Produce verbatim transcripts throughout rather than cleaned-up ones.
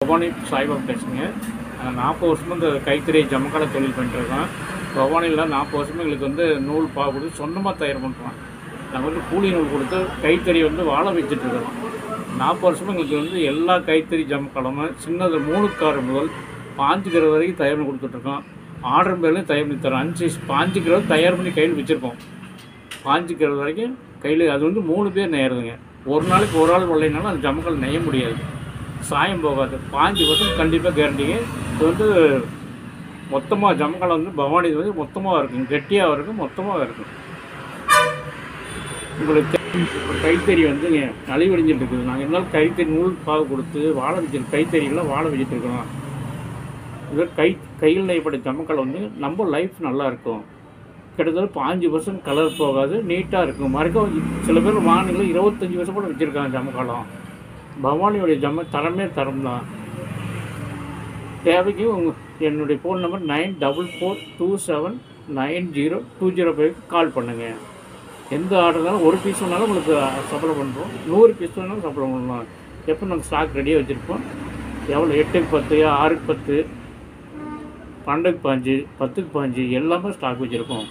பவானி சாய்பாபா பேசுங்க. நாற்பது வருஷமாக இந்த கைத்தறி ஜமக்கால தொழில் பண்ணிட்டுருக்கோம். பவானியில் நாற்பது வருஷமாக எங்களுக்கு வந்து நூல் பாவு கொடுத்து சொந்தமாக தயார் பண்ணுறோம். நாங்கள் வந்து கூலி நூல் கொடுத்து கைத்தறி வந்து வாழ வச்சுட்ருக்கிறோம். நாற்பது வருஷமாக எங்களுக்கு வந்து எல்லா கைத்தறி ஜமக்காலமும் சின்னது மூணுக்கார முதல் பாஞ்சு கிலோ வரைக்கும் தயார் பண்ணி கொடுத்துட்ருக்கோம். ஆர்டர் பேர்லையும் தயார் பண்ணி தரோம். அஞ்சு பாஞ்சு கிலோ தயார் பண்ணி கையில் வச்சுருக்கோம். பாஞ்சு கிலோ வரைக்கும் கையில் அது வந்து மூணு பேர் நெய்யறதுங்க. ஒரு நாளைக்கு ஒரு ஆள் வரலைனாலும் அந்த ஜமக்கால் நெய்ய முடியாது, சாயம் போகாது. பாஞ்சு வருஷம் கண்டிப்பாக கேரண்டிங்க. இது வந்து மொத்தமாக ஜமக்காலம் வந்து பவானி வந்து மொத்தமாக இருக்கும், கெட்டியாக இருக்கும், மொத்தமாக இருக்கும். உங்களுக்கு கைத்தறி வந்து நலிவடைஞ்சிட்டு இருக்குது. நாங்கள் இருந்தாலும் கைத்தறி நூல் பாவு கொடுத்து வாழை வச்சுட்டு கைத்தறியெல்லாம் வாழை வச்சுட்டு இருக்கிறோம். இது கை கையில் நெய்யப்பட்ட ஜமக்காலம் வந்து நம்ம லைஃப் நல்லாயிருக்கும். கிட்டத்தட்ட பாஞ்சு வருஷம் கலர் போகாது, நீட்டாக இருக்கும். மறுக்க சில பேர் வாங்கினீங்களா இருபத்தஞ்சி வருஷம் கூட வச்சுருக்காங்க ஜமக்காலம். பவானியோடைய ஜம தரமே தரம் தான். தேவைக்கு உங்கள் என்னுடைய phone number nine double four two seven nine zero two zero ஃபைவ்க்கு கால் பண்ணுங்கள். எந்த ஆர்டர்னாலும் ஒரு பீஸ் வேணாலும் உங்களுக்கு சப்ளை பண்ணுறோம், நூறு பீஸ் வேணாலும் சப்ளை பண்ணலாம். எப்போ நாங்கள் ஸ்டாக் ரெடியாக வச்சுருப்போம். எவ்வளோ எட்டுக்கு பத்து, ஆறுக்கு பத்து, பன்னெண்டுக்கு பாஞ்சு, பத்துக்கு பாஞ்சு எல்லாமே ஸ்டாக் வச்சுருக்கோம்.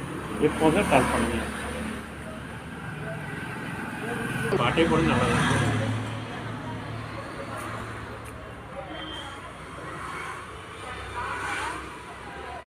எப்போதான் கால் பண்ணுங்கள். பாட்டை கூட நல்லா இருக்கும்.